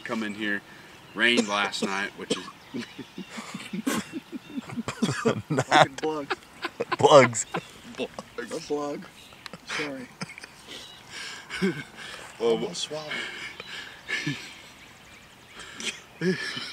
come in here. Rained last night, which is fucking bugs. Bugs. A bug. Sorry. well, Almost swallowed.